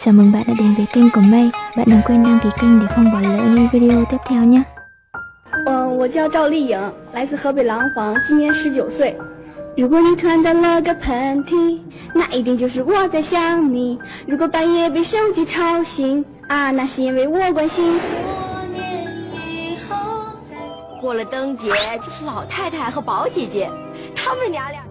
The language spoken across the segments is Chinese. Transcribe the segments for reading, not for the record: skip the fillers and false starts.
Chào mừng bạn đã đến với kênh của May. Bạn đừng quên đăng ký kênh để không bỏ lỡ những video tiếp theo nhé. 我叫赵丽颖，来自河北廊坊，今年19岁。如果你突然打了个喷嚏，那一定就是我在想你。如果半夜被手机吵醒，啊，那是因为我关心。 过了灯节就是老太太和宝姐姐，她们娘俩。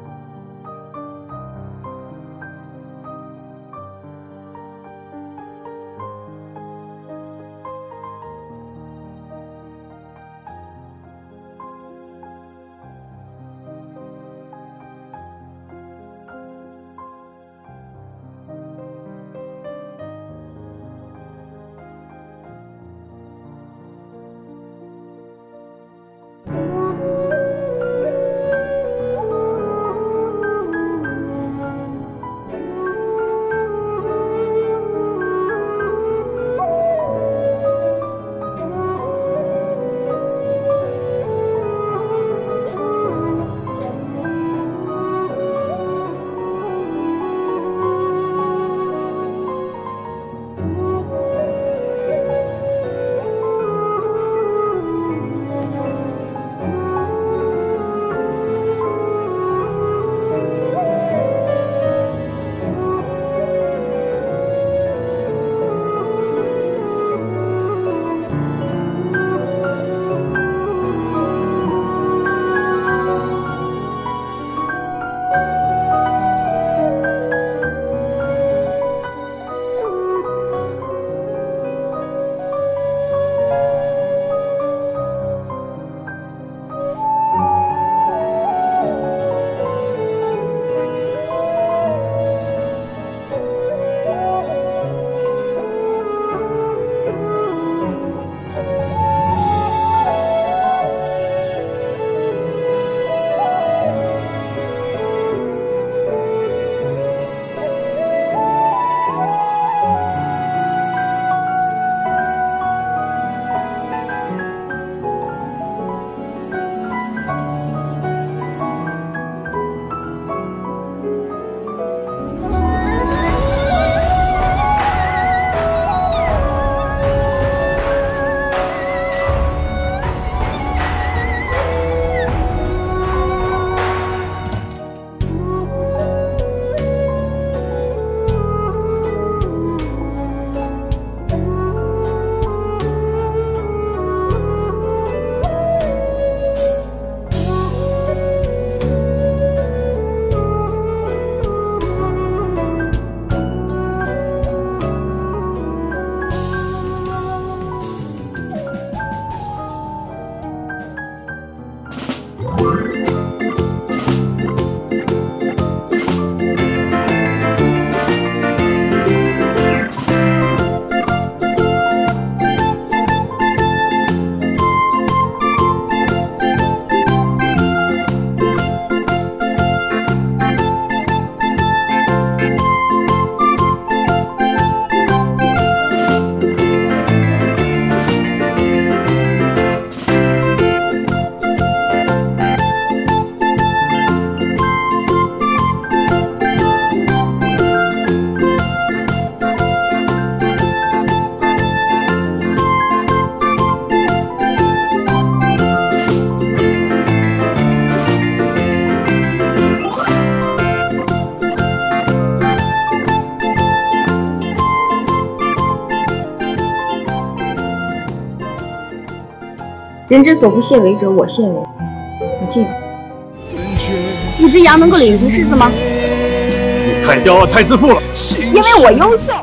人之所不亵为者，我亵为。我记得，一只羊能够领一头狮子吗？ 你太骄傲，太自负了。 因为我优秀。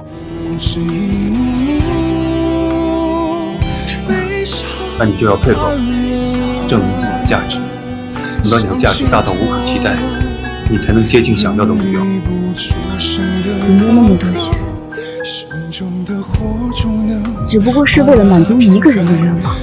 那你就要配合我，证明自己的价值。等到你的价值大到无可替代，你才能接近想要的目标。 你没有那么多钱，只不过是为了满足一个人的愿望。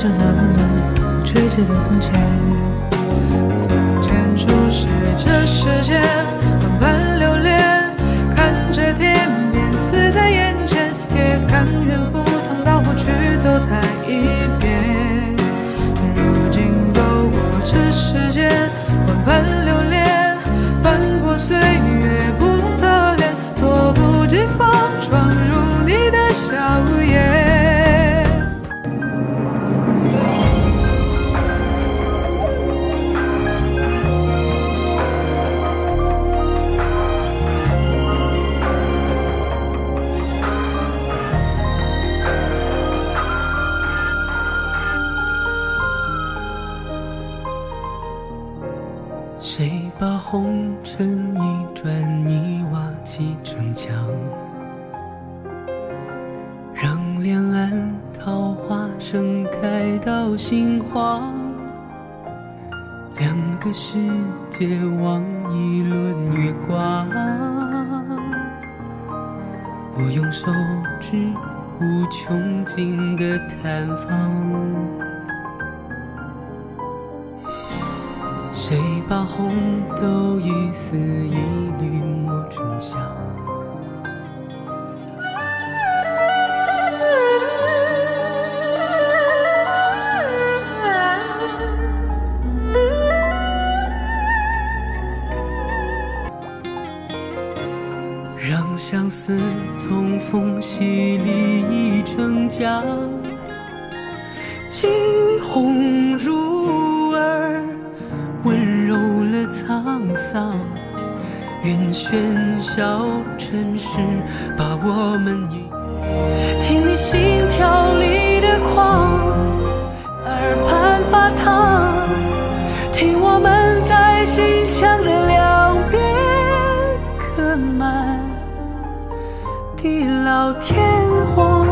着那么难垂直的从前。从前初识这世间，万般流连，看着天边死在眼前，也甘愿赴汤蹈火去走它一遍。如今走过这世间，万般流连，翻过岁月不同侧脸，猝不及防闯入你的笑颜。谁把红尘一砖一瓦砌成墙，让两岸桃花盛开到心慌，两个世界望一轮月光。我用手指无穷尽的探访，谁把红豆一丝一缕磨成香？让相思从缝隙里溢成浆，惊鸿入耳，温柔了沧桑。愿喧嚣尘世把我们听你心跳里的狂，耳畔发烫，听我们在心墙的两边刻满地老天荒。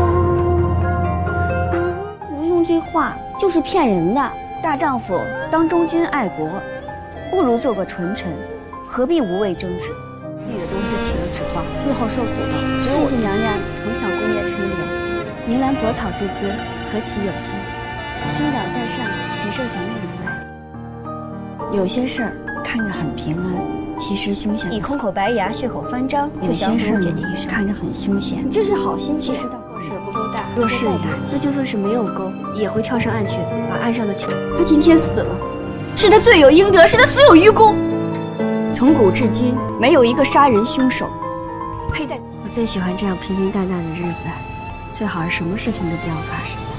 吴用这话就是骗人的。大丈夫当忠君爱国，不如做个纯臣，何必无谓争执？自己的东西起了指望，日后受苦的只有我。谢谢娘娘从小姑爷垂怜，云兰薄草之姿，何其有心。兄长在上，请受小妹明白。有些事儿看着很平安，其实凶险。你空口白牙，血口翻张，有些事姐姐一生看着很凶险，这是好心，其实到过事不够大。若是大，那就算是没有钩，也会跳上岸去，把岸上的球。他今天死了，是他罪有应得，是他死有余辜。从古至今，没有一个杀人凶手配在。我最喜欢这样平平淡淡的日子，最好是什么事情都不要发生。